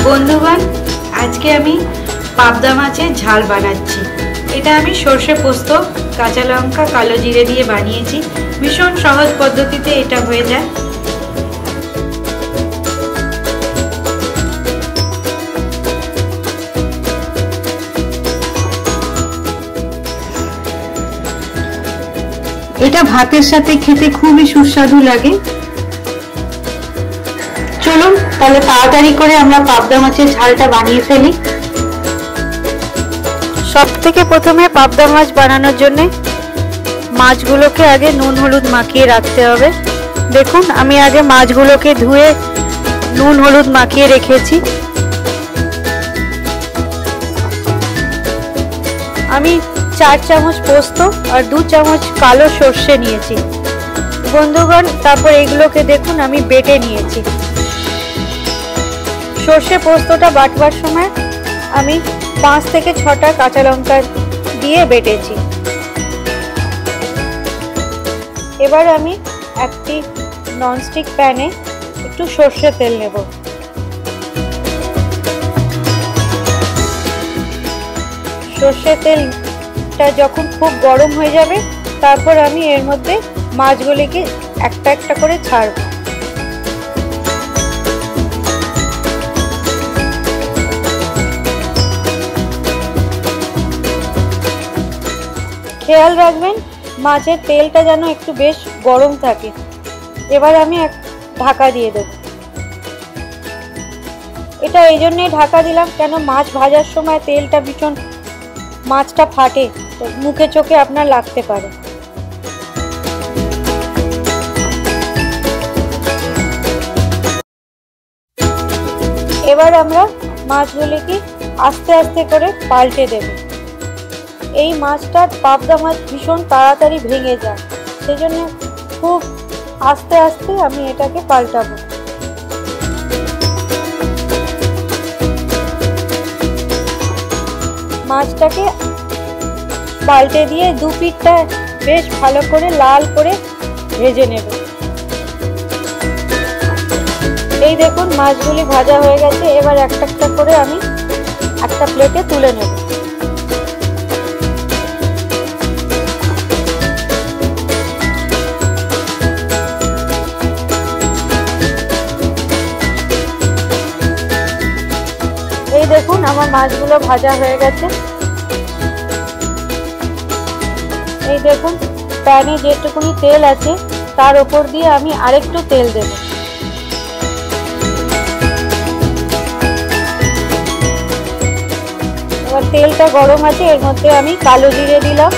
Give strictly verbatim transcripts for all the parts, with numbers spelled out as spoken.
বন্ধুগণ, আজকে আমি পাবদা মাছের ঝাল বানাচ্ছি। এটা আমি সর্ষে পোস্ত, কাঁচা লঙ্কা, কালো জিরে দিয়ে বানিয়েছি। ভীষণ সহজ পদ্ধতিতে এটা হয়ে যায়। এটা ভাতের সাথে খেতে খুবই সুস্বাদু লাগে। চলুন তাহলে তাড়াতাড়ি করে আমরা পাবদা মাছের ঝালটা বানিয়ে ফেলি। সব থেকে প্রথমে পাবদা মাছ বানানোর জন্য মাছগুলোকে আগে নুন হলুদ মাখিয়ে রাখতে হবে। দেখুন, আমি আগে মাছগুলোকে ধুয়ে নুন হলুদ মাখিয়ে রেখেছি। আমি চার চামচ পোস্ত আর দু চামচ কালো সর্ষে নিয়েছি বন্ধুগণ। তারপর এগুলোকে দেখুন আমি বেটে নিয়েছি। সর্ষে পোস্তটা বাটবার সময় আমি পাঁচ থেকে ছটা কাঁচা লঙ্কা দিয়ে বেটেছি। এবার আমি একটি ননস্টিক প্যানে একটু সর্ষে তেল নেব। সর্ষে তেলটা যখন খুব গরম হয়ে যাবে, তারপর আমি এর মধ্যে মাছগুলিকে একটা একটা করে ছাড়ব। খেয়াল রাখবেন মাছের তেলটা যেন একটু বেশ গরম থাকে। এবার আমি এক ঢাকা দিয়ে দেব। এটা এই জন্যই ঢাকা দিলাম, কেন মাছ ভাজার সময় তেলটা ভীষণ মাছটা ফাটে, মুখে চোখে আপনার লাগতে পারে। এবার আমরা মাছগুলিকে আস্তে আস্তে করে পাল্টে দেব। এই মাছটা পাবদা মাছ ভীষণ তাড়াতাড়ি ভেঙে যায়, সেজন্য খুব আস্তে আস্তে আমি এটাকে পাল্টাবো। মাছটাকে পাল্টে দিয়ে দু পিঠটা বেশ ভালো করে লাল করে ভেজে নেব। এই দেখুন মাছগুলি ভাজা হয়ে গেছে। এবার একটা একটা করে আমি একটা প্লেটে তুলে নেব। এই দেখুন আমার মাছগুলো ভাজা হয়ে গেছে। এই দেখুন প্যানে যেটুকুনি তেল আছে তার উপর দিয়ে আমি আরেকটু তেল দেব। এবার তেলটা গরম আছে, এর মধ্যে আমি কালো জিরে দিলাম,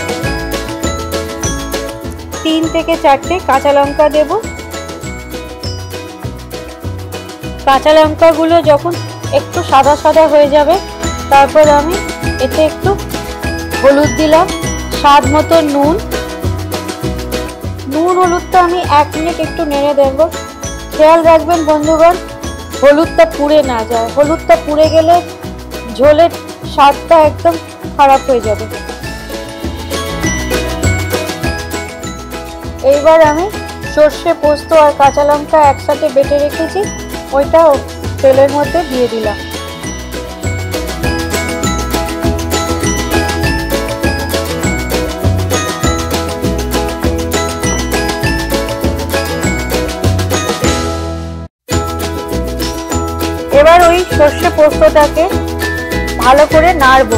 তিন থেকে চারটে কাঁচা লঙ্কা দেব। কাঁচা লঙ্কাগুলো যখন একটু সাদা সাদা হয়ে যাবে, তারপর আমি এতে একটু হলুদ দিলাম, স্বাদ মতো নুন। নুন হলুদটা আমি এক মিনিট একটু নেড়ে দেব। খেয়াল রাখবেন বন্ধুগণ হলুদটা পুড়ে না যায়। হলুদটা পুড়ে গেলে ঝোলের স্বাদটা একদম খারাপ হয়ে যাবে। এইবার আমি সর্ষে পোস্ত আর কাঁচা লঙ্কা একসাথে বেটে রেখেছি, ওইটাও তেলের মধ্যে দিয়ে দিলাম। এবার ওই সর্ষে পোস্তটাকে ভালো করে নাড়ব।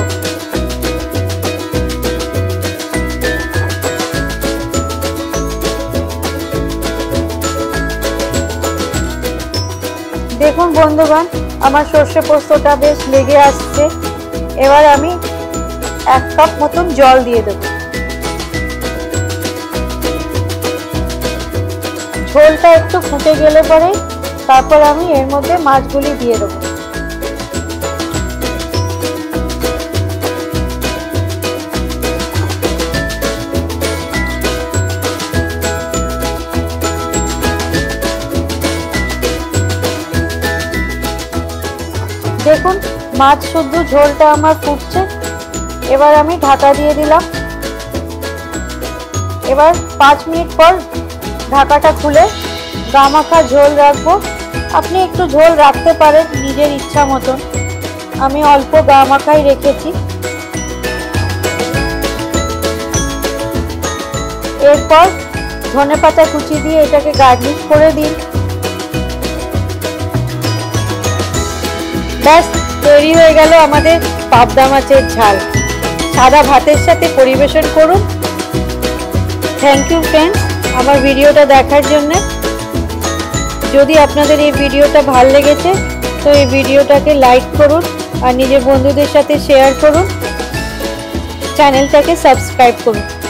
দেখুন বন্ধুগণ আমার সর্ষে পোস্তটা বেশ লেগে আসছে। এবার আমি এক কাপ মতন জল দিয়ে দেব। ঝোলটা একটু ফুটে গেলে পরে তারপর আমি এর মধ্যে মাছগুলি দিয়ে দেব। দেখুন মাছ শুদ্ধ ঝোলটা আমার ফুটছে। এবার আমি ঢাকা দিয়ে দিলাম। এবার পাঁচ মিনিট পর ঢাকাটা খুলে গামাখা ঝোল রাখবো আপনি একটু ঝোল রাখতে পারেন নিজের ইচ্ছা মতন। আমি অল্প গা মাখাই রেখেছি। এরপর ধনেপাতা কুচি দিয়ে এটাকে গার্নিশ করে দিন। ব্যাস তৈরি হয়ে গেল আমাদের পাবদা মাছের ঝাল। সাদা ভাতের সাথে পরিবেশন করুন। থ্যাংক ইউ ফ্রেন্ডস আমার ভিডিওটা দেখার জন্য। যদি আপনাদের এই ভিডিওটা ভালো লেগেছে তো এই ভিডিওটাকে লাইক করুন আর নিজের বন্ধুদের সাথে শেয়ার করুন। চ্যানেলটাকে সাবস্ক্রাইব করুন।